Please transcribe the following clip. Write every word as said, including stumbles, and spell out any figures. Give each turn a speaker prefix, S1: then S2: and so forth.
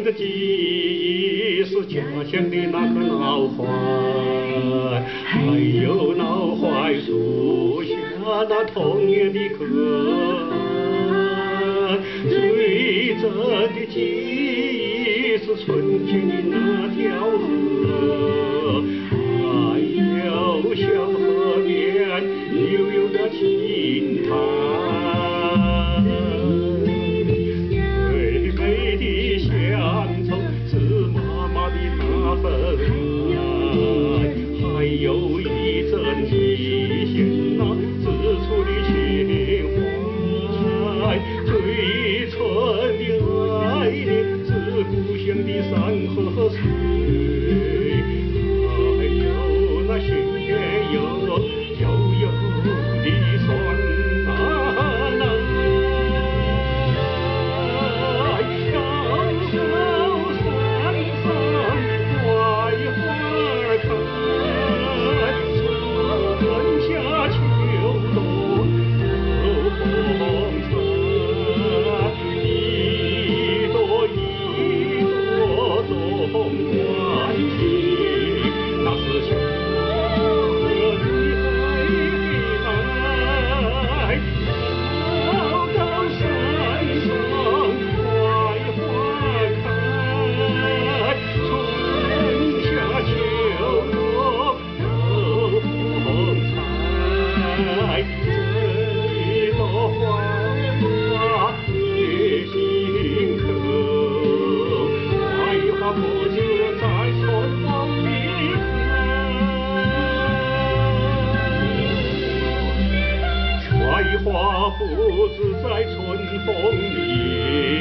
S1: 的记忆是家乡的那棵老槐，还有老槐树下那童年的可爱。最真的记忆是春天的那条河，还有小河边悠悠的青苔。最美的乡愁是妈妈的那份爱，还有一阵体现那自处的情怀。最纯的爱恋是故乡的山和水，还有那鲜又悠悠的酸奶。高高山上槐花开，春夏秋冬都风采，一朵一朵总欢喜，那是小河的海来。高高山上槐花开，春夏秋冬都风采。这朵花越心口，槐花不止在春风里开，槐花不止在春风里